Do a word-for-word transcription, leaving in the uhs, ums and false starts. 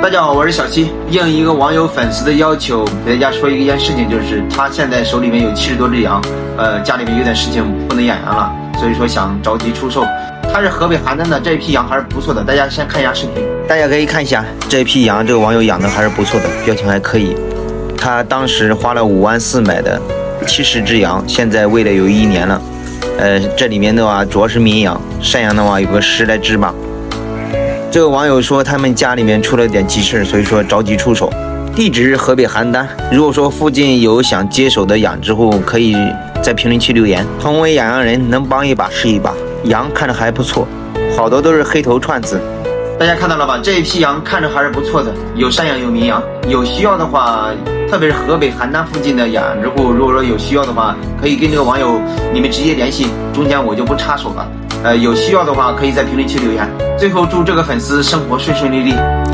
大家好，我是小七。应一个网友粉丝的要求，给大家说一件事情，就是他现在手里面有七十多只羊，呃，家里面有点事情不能养羊了，所以说想着急出售。他是河北邯郸的，这一批羊还是不错的，大家先看一下视频。大家可以看一下这一批羊，这个网友养的还是不错的，表情还可以。他当时花了五万四买的七十只羊，现在喂了有一年了。呃，这里面的话主要是绵羊，山羊的话有个十来只吧。这个网友说他们家里面出了点急事，所以说着急出手。地址是河北邯郸，如果说附近有想接手的养殖户，可以在评论区留言。同为养羊人，能帮一把是一把。羊看着还不错，好多都是黑头串子。大家看到了吧？这一批羊看着还是不错的，有山羊有绵羊。有需要的话，特别是河北邯郸附近的养殖户，如果说有需要的话，可以跟这个网友你们直接联系，中间我就不插手了。呃，有需要的话可以在评论区留言。最后祝这个粉丝生活顺顺利利。